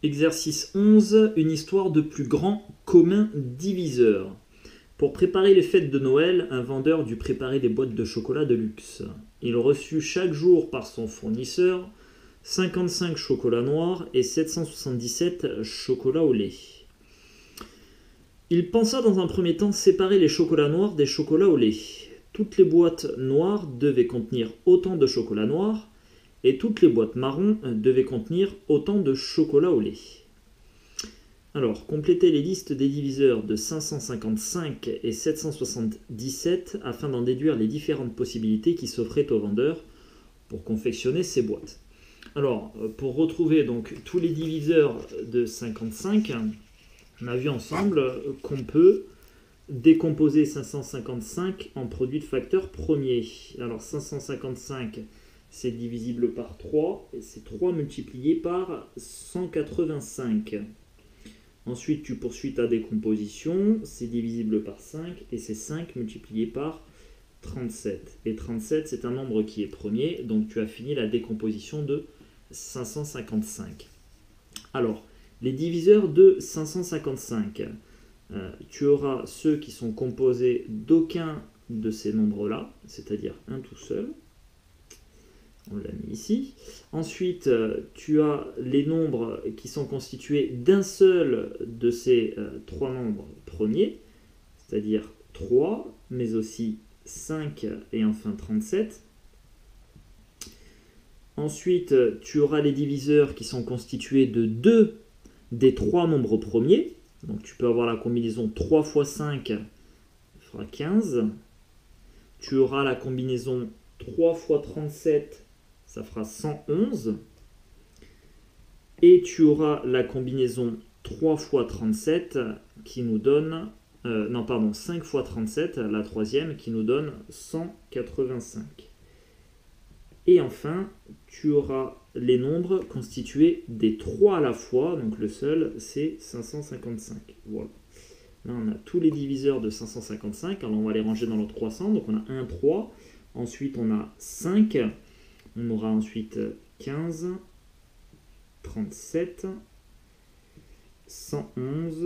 Exercice 11, une histoire de plus grand commun diviseur. Pour préparer les fêtes de Noël, un vendeur dut préparer des boîtes de chocolat de luxe. Il reçut chaque jour par son fournisseur 55 chocolats noirs et 777 chocolats au lait. Il pensa dans un premier temps séparer les chocolats noirs des chocolats au lait. Toutes les boîtes noires devaient contenir autant de chocolat noir et toutes les boîtes marron devaient contenir autant de chocolat au lait. Alors, complétez les listes des diviseurs de 555 et 777 afin d'en déduire les différentes possibilités qui s'offraient au vendeur pour confectionner ces boîtes. Alors, pour retrouver donc tous les diviseurs de 55, on a vu ensemble qu'on peut décomposer 555 en produits de facteurs premiers. Alors, 555, c'est divisible par 3, et c'est 3 multiplié par 185. Ensuite, tu poursuis ta décomposition, c'est divisible par 5, et c'est 5 multiplié par 37. Et 37, c'est un nombre qui est premier, donc tu as fini la décomposition de 555. Alors, les diviseurs de 555, tu auras ceux qui sont composés d'aucun de ces nombres-là, c'est-à-dire un tout seul. On l'a mis ici. Ensuite, tu as les nombres qui sont constitués d'un seul de ces trois nombres premiers, c'est-à-dire 3, mais aussi 5 et enfin 37. Ensuite, tu auras les diviseurs qui sont constitués de 2 des 3 nombres premiers. Donc tu peux avoir la combinaison 3 fois 5, ça fera 15. Tu auras la combinaison 3 fois 37, ça fera 111. Et tu auras la combinaison 3 fois 37 qui nous donne... 5 fois 37, la troisième, qui nous donne 185. Et enfin, tu auras les nombres constitués des 3 à la fois, donc le seul, c'est 555. Voilà. Là, on a tous les diviseurs de 555, alors on va les ranger dans l'ordre croissant, donc on a 1, 3, ensuite on a 5, on aura ensuite 15, 37, 111,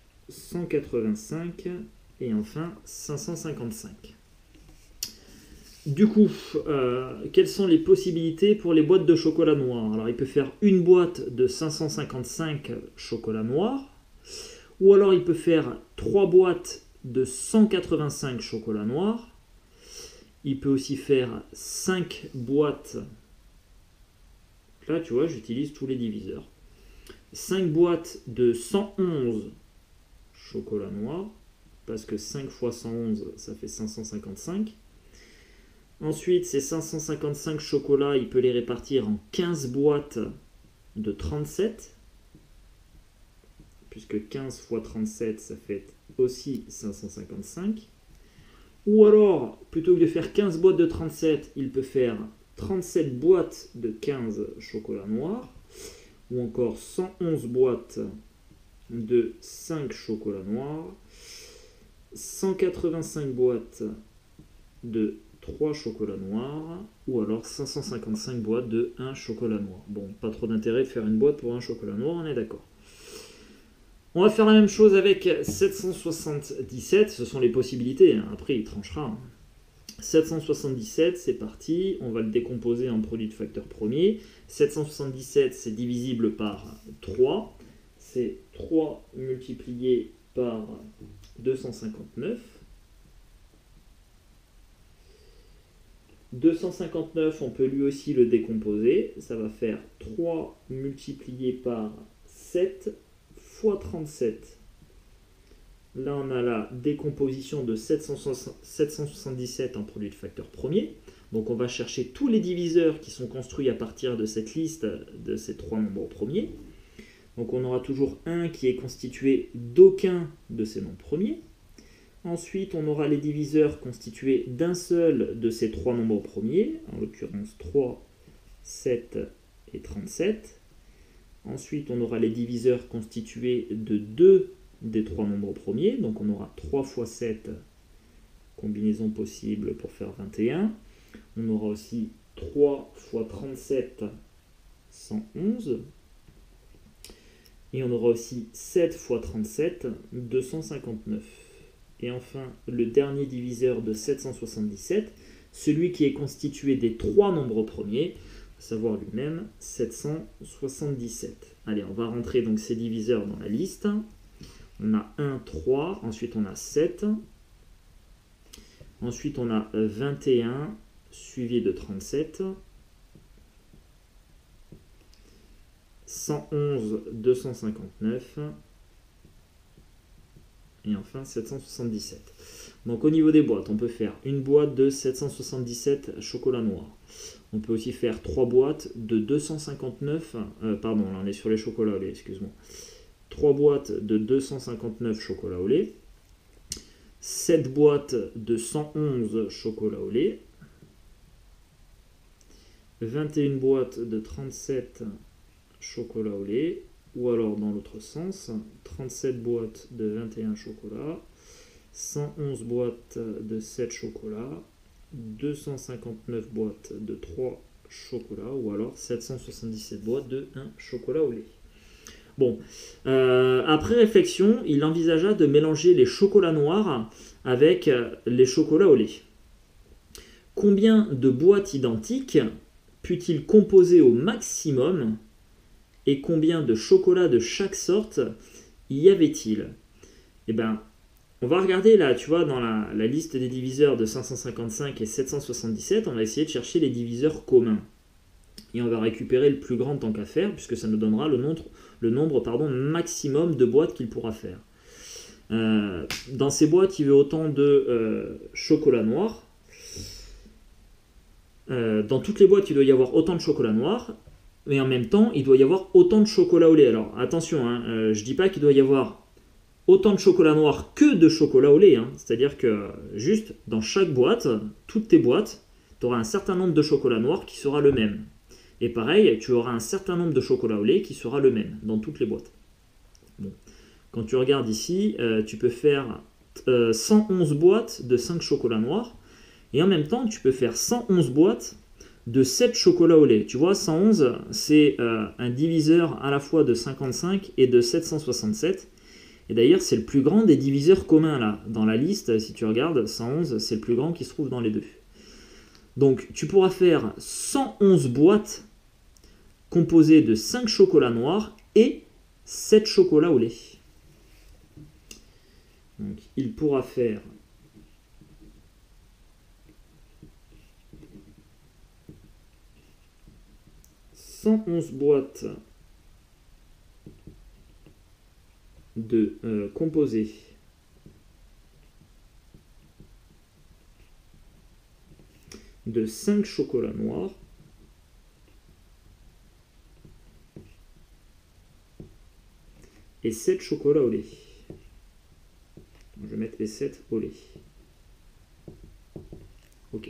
185 et enfin 555. Du coup, quelles sont les possibilités pour les boîtes de chocolat noir? Alors, il peut faire une boîte de 555 chocolat noir, ou alors il peut faire 3 boîtes de 185 chocolat noir. Il peut aussi faire 5 boîtes. Là, tu vois, j'utilise tous les diviseurs. 5 boîtes de 111 chocolat noir, parce que 5 fois 111, ça fait 555. Ensuite, ces 555 chocolats, il peut les répartir en 15 boîtes de 37, puisque 15 fois 37, ça fait aussi 555. Ou alors, plutôt que de faire 15 boîtes de 37, il peut faire 37 boîtes de 15 chocolats noirs, ou encore 111 boîtes de 5 chocolats noirs, 185 boîtes de 3 chocolats noirs, ou alors 555 boîtes de 1 chocolat noir. Bon, pas trop d'intérêt de faire une boîte pour un chocolat noir, on est d'accord. On va faire la même chose avec 777, ce sont les possibilités, hein. Après il tranchera. Hein. 777, c'est parti, on va le décomposer en produit de facteur premier. 777, c'est divisible par 3, c'est 3 multiplié par 259. 259, on peut lui aussi le décomposer. Ça va faire 3 multiplié par 7 fois 37. Là, on a la décomposition de 777 en produit de facteur premier. Donc, on va chercher tous les diviseurs qui sont construits à partir de cette liste de ces 3 nombres premiers. Donc, on aura toujours un qui est constitué d'aucun de ces nombres premiers. Ensuite, on aura les diviseurs constitués d'un seul de ces 3 nombres premiers, en l'occurrence 3, 7 et 37. Ensuite, on aura les diviseurs constitués de 2 des 3 nombres premiers, donc on aura 3 fois 7, combinaison possible pour faire 21. On aura aussi 3 fois 37, 111. Et on aura aussi 7 fois 37, 259. Et enfin, le dernier diviseur de 777, celui qui est constitué des trois nombres premiers, à savoir lui-même 777. Allez, on va rentrer donc ces diviseurs dans la liste. On a 1, 3, ensuite on a 7, ensuite on a 21, suivi de 37, 111, 259, et enfin 777. Donc au niveau des boîtes, on peut faire une boîte de 777 chocolat noir. On peut aussi faire 3 boîtes de 259, pardon, là on est sur les chocolats au lait, excuse-moi. 3 boîtes de 259 chocolat au lait, 7 boîtes de 111 chocolat au lait, 21 boîtes de 37 chocolat au lait, ou alors dans l'autre sens, 37 boîtes de 21 chocolats, 111 boîtes de 7 chocolats, 259 boîtes de 3 chocolats, ou alors 777 boîtes de 1 chocolat au lait. Bon, après réflexion, il envisagea de mélanger les chocolats noirs avec les chocolats au lait. Combien de boîtes identiques put-il composer au maximum et combien de chocolats de chaque sorte y avait-il? Eh bien, on va regarder là, tu vois, dans la liste des diviseurs de 555 et 777, on va essayer de chercher les diviseurs communs. Et on va récupérer le plus grand tant qu'à faire, puisque ça nous donnera le nombre maximum de boîtes qu'il pourra faire. Dans ces boîtes, il veut autant de chocolat noir. Dans toutes les boîtes, il doit y avoir autant de chocolat noir, mais en même temps, il doit y avoir autant de chocolat au lait. Alors attention, je ne dis pas qu'il doit y avoir autant de chocolat noir que de chocolat au lait. C'est-à-dire que juste dans chaque boîte, toutes tes boîtes, tu auras un certain nombre de chocolat noir qui sera le même. Et pareil, tu auras un certain nombre de chocolat au lait qui sera le même dans toutes les boîtes. Bon. Quand tu regardes ici, tu peux faire 111 boîtes de 5 chocolats noirs. Et en même temps, tu peux faire 111 boîtes de 7 chocolats au lait. Tu vois, 111, c'est un diviseur à la fois de 55 et de 767. Et d'ailleurs, c'est le plus grand des diviseurs communs là. Dans la liste, si tu regardes, 111, c'est le plus grand qui se trouve dans les deux. Donc, tu pourras faire 111 boîtes composées de 5 chocolats noirs et 7 chocolats au lait. Donc, il pourra faire 111 boîtes de composés de 5 chocolats noirs et 7 chocolats au lait. Je vais mettre les 7 au lait. Ok.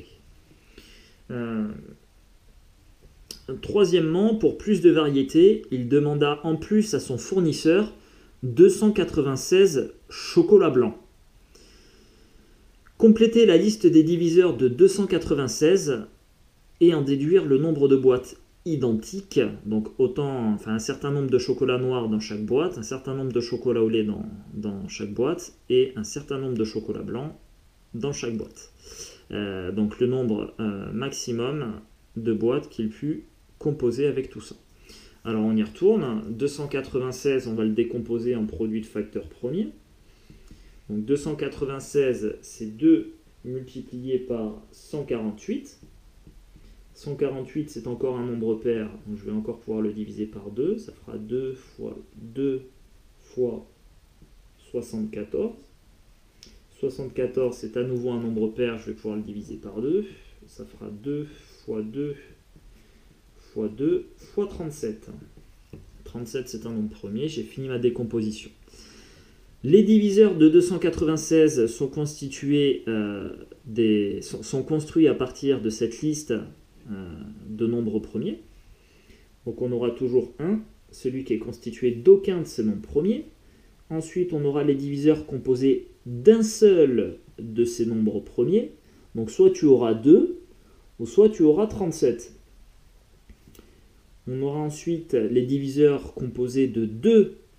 Troisièmement, pour plus de variété, il demanda en plus à son fournisseur 296 chocolats blancs. Compléter la liste des diviseurs de 296 et en déduire le nombre de boîtes identiques, donc un certain nombre de chocolats noirs dans chaque boîte, un certain nombre de chocolats au lait dans chaque boîte et un certain nombre de chocolats blancs dans chaque boîte. Donc le nombre maximum de boîtes qu'il put composer avec tout ça. Alors on y retourne. 296, on va le décomposer en produit de facteur premier. Donc 296, c'est 2 multiplié par 148. 148, c'est encore un nombre pair, donc je vais encore pouvoir le diviser par 2. Ça fera 2 fois 2 fois 74. 74, c'est à nouveau un nombre pair, je vais pouvoir le diviser par 2. Ça fera 2 fois 2 fois 2 fois 37. 37, c'est un nombre premier, j'ai fini ma décomposition. Les diviseurs de 296 sont constitués sont construits à partir de cette liste de nombres premiers. Donc on aura toujours 1, celui qui est constitué d'aucun de ces nombres premiers. Ensuite, on aura les diviseurs composés d'un seul de ces nombres premiers. Donc soit tu auras 2, ou soit tu auras 37. On aura ensuite les diviseurs composés de 2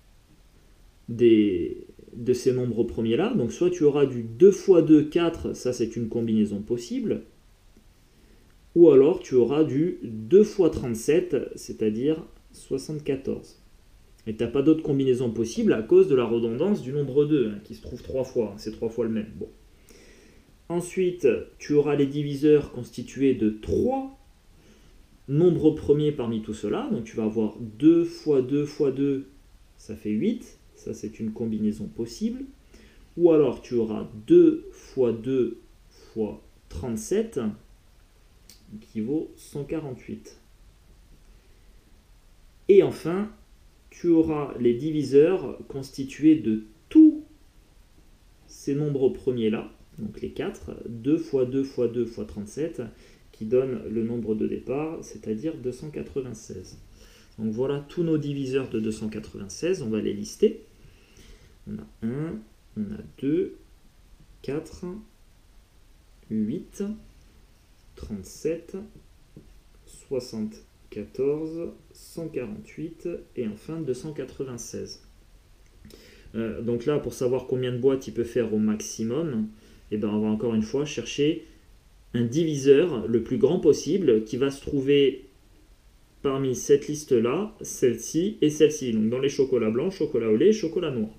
de ces nombres premiers là. Donc soit tu auras du 2 fois 2, 4, ça c'est une combinaison possible, ou alors tu auras du 2 fois 37, c'est-à-dire 74. Et tu n'as pas d'autre combinaison possible à cause de la redondance du nombre 2, hein, qui se trouve 3 fois, c'est 3 fois le même. Bon. Ensuite, tu auras les diviseurs constitués de 3 nombres premiers parmi tout cela. Donc tu vas avoir 2 fois 2 fois 2, ça fait 8. Ça, c'est une combinaison possible. Ou alors, tu auras 2 fois 2 fois 37, qui vaut 148. Et enfin, tu auras les diviseurs constitués de tous ces nombres premiers-là, donc les 4, 2 fois 2 fois 2 fois 37, qui donne le nombre de départ, c'est-à-dire 296. Donc voilà tous nos diviseurs de 296, on va les lister. On a 1, on a 2, 4, 8, 37, 74, 148 et enfin 296. Donc là, pour savoir combien de boîtes il peut faire au maximum, et ben on va encore une fois chercher un diviseur le plus grand possible qui va se trouver parmi cette liste-là, celle-ci et celle-ci. Donc dans les chocolats blancs, chocolat au lait, chocolat noir.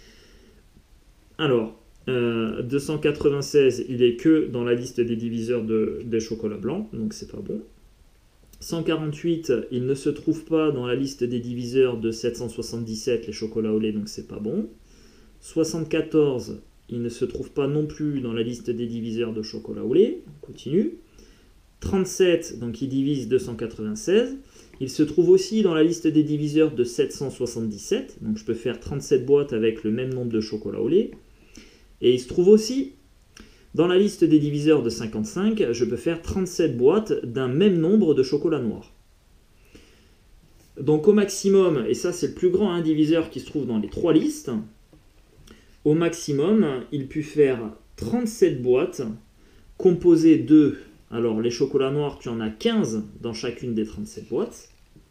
Alors, 296, il est que dans la liste des diviseurs des chocolats blancs, donc c'est pas bon. 148, il ne se trouve pas dans la liste des diviseurs de 777, les chocolats au lait, donc c'est pas bon. 74, il ne se trouve pas non plus dans la liste des diviseurs de chocolat au lait, on continue. 37, donc il divise 296. Il se trouve aussi dans la liste des diviseurs de 777, donc je peux faire 37 boîtes avec le même nombre de chocolat au lait. Et il se trouve aussi dans la liste des diviseurs de 55, je peux faire 37 boîtes d'un même nombre de chocolat noir. Donc au maximum, et ça c'est le plus grand indiviseur qui se trouve dans les 3 listes, au maximum, il peut faire 37 boîtes composées de, alors les chocolats noirs, tu en as 15 dans chacune des 37 boîtes.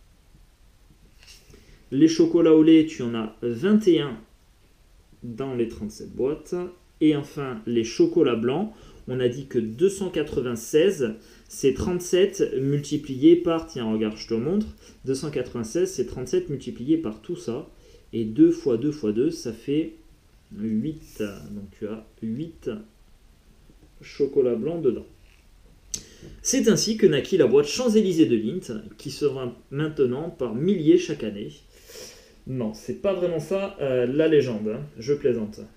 Les chocolats au lait, tu en as 21 dans les 37 boîtes. Et enfin, les chocolats blancs, on a dit que 296, c'est 37 multiplié par, tiens, regarde, je te montre, 296, c'est 37 multiplié par tout ça. Et 2 fois 2 fois 2, ça fait 8. Donc tu as 8 chocolats blancs dedans. C'est ainsi que naquit la boîte Champs-Élysées de Lindt, qui se vend maintenant par milliers chaque année. Non, c'est pas vraiment ça la légende, hein, je plaisante.